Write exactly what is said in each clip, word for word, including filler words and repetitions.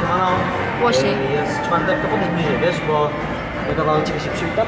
siemano. Głośniej. Jest czwartek, to powiedz bliżej, wiesz, bo wydawało Ciebie się przywitam.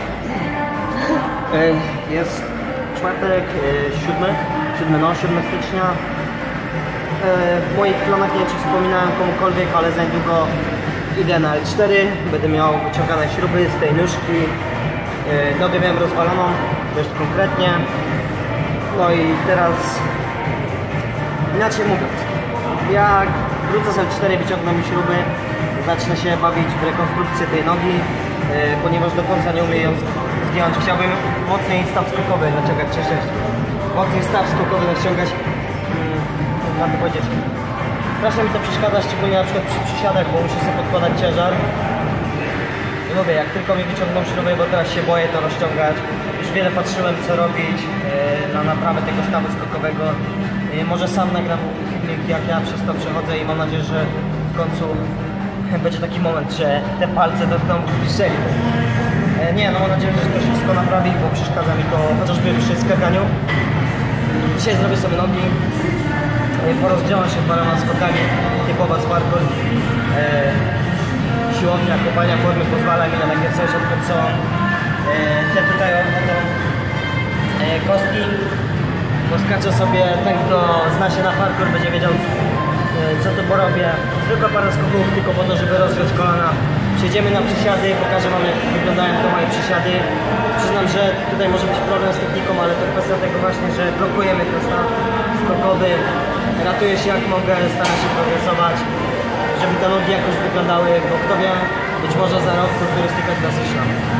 Jest czwartek, siódmy, siódmy, no, siódmego stycznia. W moich planach, nie wiem czy wspominałem komukolwiek, ale za niedługo idę na L cztery. Będę miał wyciągane śruby z tej nóżki. Nogę miałem rozwaloną, dość konkretnie. No i teraz inaczej mówiąc, jak wrócę z L cztery, wyciągną mi śruby, zacznę się bawić w rekonstrukcję tej nogi, ponieważ do końca nie umiem ją zgiąć. Chciałbym mocniej staw skokowy naciągać, cześć, cześć. Mocniej staw skokowy naciągać, mam to powiedzieć. Strasznie mi to przeszkadza, szczególnie na przykład przy przysiadach, bo muszę sobie podkładać ciężar. I mówię, jak tylko mi wyciągną śruby, bo teraz się boję to rozciągać. Już wiele patrzyłem, co robić na naprawę tego stawu skokowego. Może sam nagram filmik, jak ja przez to przechodzę i mam nadzieję, że w końcu będzie taki moment, że te palce dotkną strzeli. Nie, no mam nadzieję, że to się wszystko naprawi, bo przeszkadza mi to chociażby przy skakaniu. Dzisiaj zrobię sobie nogi. Porozdziałam się paroma skokami, typowa z parkour. Siłownia, kopania formy pozwala mi na takie coś, tylko co te tutaj oto kostki. Poskaczę sobie, ten kto zna się na parkour będzie wiedział co tu porobię. Tylko parę skoków, tylko po to, żeby rozgrzać kolana. Przejdziemy na przysiady, pokażę wam jak wyglądają to moje przysiady. Przyznam, że tutaj może być problem z techniką, ale to kwestia tego właśnie, że blokujemy ten staw skokowy. Ratuję się jak mogę, staram się progresować, żeby te nogi jakoś wyglądały, bo kto wie, być może za rok turystyka klasyczna.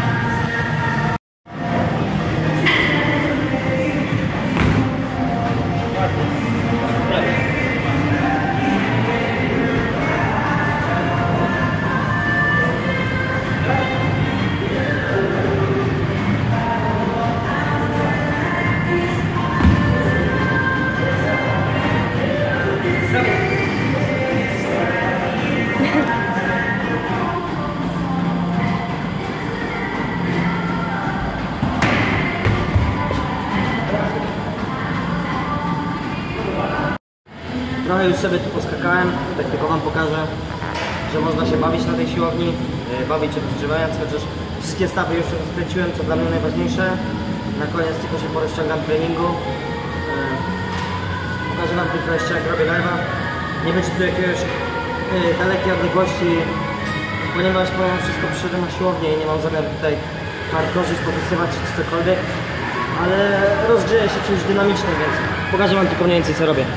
Trochę już sobie tu poskakałem, tak tylko wam pokażę, że można się bawić na tej siłowni, bawić się rozgrzewając, chociaż wszystkie stawy już rozkręciłem, co dla mnie najważniejsze. Na koniec tylko się porozciągam treningu. Pokażę wam tylko jeszcze jak robię live'a. Nie będzie tu jakiegoś dalekiej odległości, ponieważ powiem wszystko przyszedłem na siłownię i nie mam zamiaru tutaj hardkorzyć, popisywać czy cokolwiek, ale rozgrzeję się czymś dynamicznym, więc pokażę wam tylko mniej więcej co robię.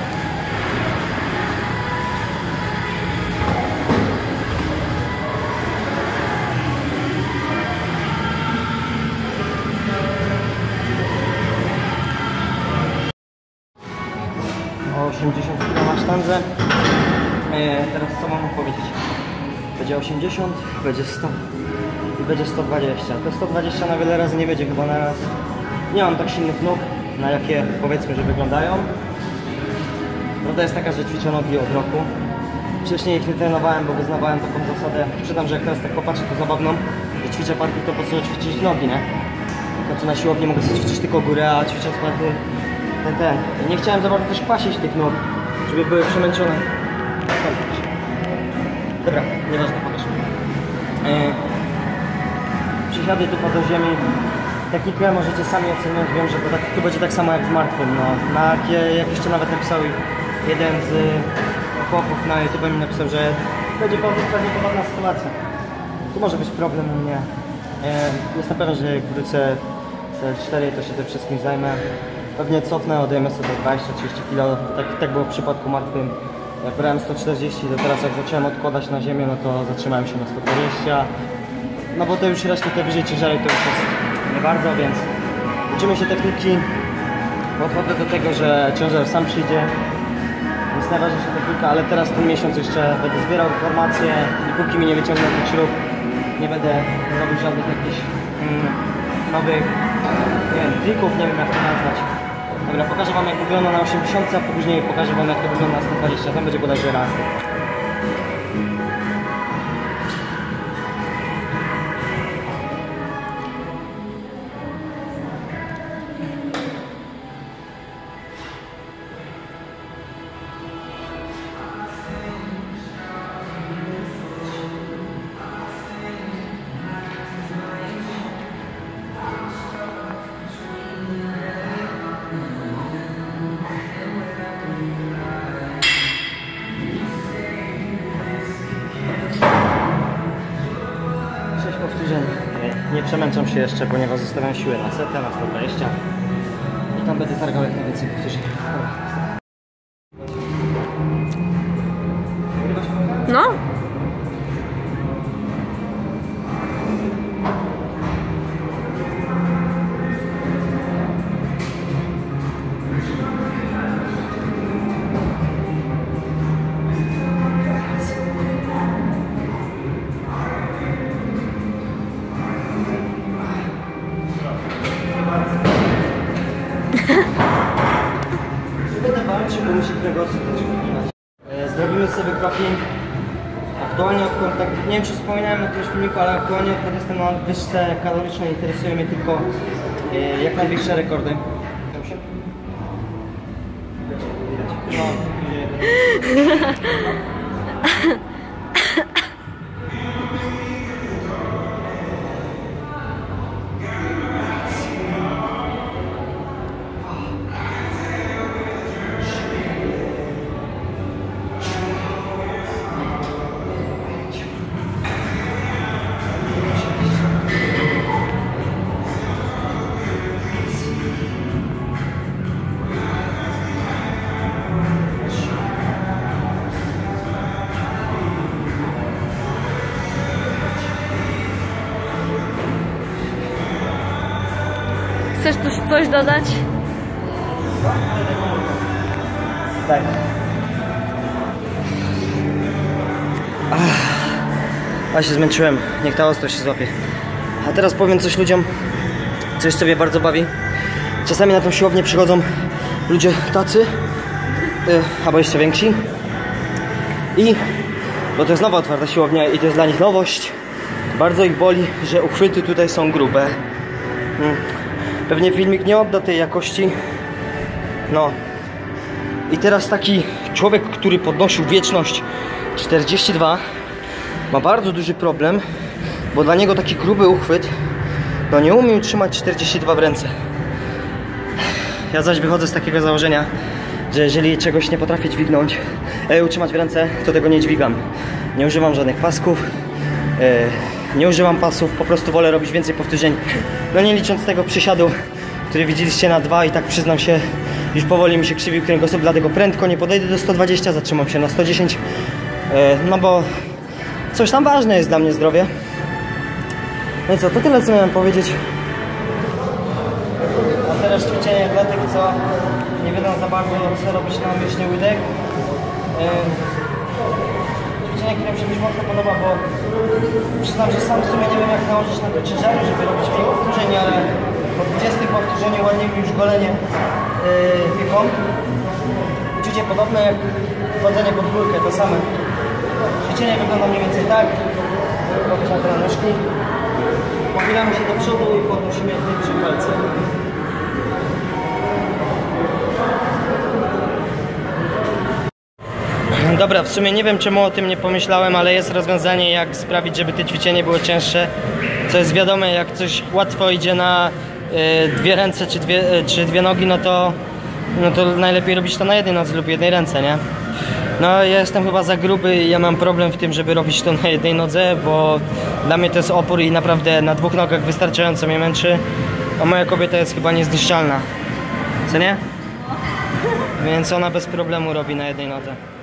osiemdziesiąt kilo na sztandze. E, teraz co mam powiedzieć? Będzie osiemdziesiąt, będzie sto i będzie sto dwadzieścia. To sto dwadzieścia na wiele razy nie będzie chyba na raz. Nie mam tak silnych nóg, na jakie powiedzmy, że wyglądają. Prawda jest taka, że ćwiczę nogi od roku. Wcześniej ich nie trenowałem, bo wyznawałem taką zasadę. Przyznam, że jak teraz tak popatrzę, to zabawną, że ćwiczę parkour, to po co ćwiczyć nogi, nie? To co na siłowni mogę sobie ćwiczyć tylko górę, a ćwicząc parkour ten, ten. Nie chciałem za bardzo też kwasić tych nóg, żeby były przemęczone. Dobra, nieważne, pokaż. Yy, przysiady tu pod ziemi. Technikę możecie sami oceniać, wiem, że to tak, tu będzie tak samo jak w martwym. No. Na, jak jeszcze nawet napisał jeden z chłopów na YouTube mi napisał, że będzie pewnie podobna sytuacja. Tu może być problem u mnie. Yy, jestem pewien, że jak wrócę z L cztery, to się tym wszystkim zajmę. Pewnie cofnę, odejmę sobie dwadzieścia trzydzieści kilo, tak, tak było w przypadku martwym. Jak brałem sto czterdzieści, to teraz jak zacząłem odkładać na ziemię, no to zatrzymałem się na sto dwadzieścia. No bo to już resztę te wyżej ciężary to już jest nie bardzo, więc uczymy się techniki. Podchodzę do tego, że ciężar sam przyjdzie. Jest najważniejsza technika, ale teraz ten miesiąc jeszcze będę zbierał informacje i póki mi nie wyciągną tych śrub, nie będę robił żadnych jakichś mm, nowych nie wiem, trików, nie wiem jak to nazwać. Dobra, pokażę wam jak wygląda na osiemdziesiąt, a później pokażę wam jak to wygląda na sto dwadzieścia, tam będzie bodajże raz. powtórzeń. Nie przemęczam się jeszcze, ponieważ zostawiam siłę na setę, na sto dwadzieścia. I tam będę targał jak najwięcej powtórzeń. No. Będę walczył, bo musi kręgosłup też. Zrobimy sobie kroki. Aktualnie odkąd, tak, nie wiem czy wspominałem na którymś filmiku, ale aktualnie odkąd jestem na wyżce kalorycznej, interesuje mnie tylko e, jak największe rekordy. No. Chcesz tu coś dodać? Tak. Ach, a się zmęczyłem, niech ta ostrość się złapie. A teraz powiem coś ludziom, coś sobie bardzo bawi. Czasami na tą siłownię przychodzą ludzie tacy, yy, albo jeszcze więksi. I, bo to jest nowa otwarta siłownia i to jest dla nich nowość. Bardzo ich boli, że uchwyty tutaj są grube. Hmm. Pewnie filmik nie odda tej jakości. No. I teraz taki człowiek, który podnosił wieczność czterdzieści dwa, ma bardzo duży problem, bo dla niego taki gruby uchwyt, no nie umie utrzymać czterdzieści dwa w ręce. Ja zaś wychodzę z takiego założenia, że jeżeli czegoś nie potrafię dźwignąć, e, utrzymać w ręce, to tego nie dźwigam. Nie używam żadnych pasków, e, nie używam pasów, po prostu wolę robić więcej powtórzeń. No nie licząc tego przysiadu, który widzieliście na dwa i tak przyznam się, już powoli mi się krzywił kręgosłup, dlatego prędko nie podejdę do sto dwadzieścia, zatrzymam się na sto dziesięć. E, no bo coś tam ważne jest dla mnie zdrowie. No i co, to tyle co miałem powiedzieć. A teraz ćwiczenie dla tych, co nie wiedzą za bardzo co robić na myślnie łydek. Ćwiczenie, które mi się być mocno podoba, bo przyznam, że sam w sumie nie wiem jak nałożyć na to ciężary, żeby robić mniej powtórzeń, ale po dwudziestym powtórzeniu ładnie mi już golenie yy, pieką. Uczucie podobne jak chodzenie pod górkę, to same. Ćwiczenie wygląda mniej więcej tak. Robić na te nóżki. Pochylamy się do przodu i podnosimy jak najwyżej palce. Dobra, w sumie nie wiem czemu o tym nie pomyślałem, ale jest rozwiązanie jak sprawić, żeby te ćwiczenie było cięższe. Co jest wiadome, jak coś łatwo idzie na y, dwie ręce czy dwie, y, czy dwie nogi, no to, no to najlepiej robić to na jednej nodze lub jednej ręce, nie? No ja jestem chyba za gruby i ja mam problem w tym, żeby robić to na jednej nodze, bo dla mnie to jest opór i naprawdę na dwóch nogach wystarczająco mnie męczy, a moja kobieta jest chyba niezniszczalna, co nie? Więc ona bez problemu robi na jednej nodze.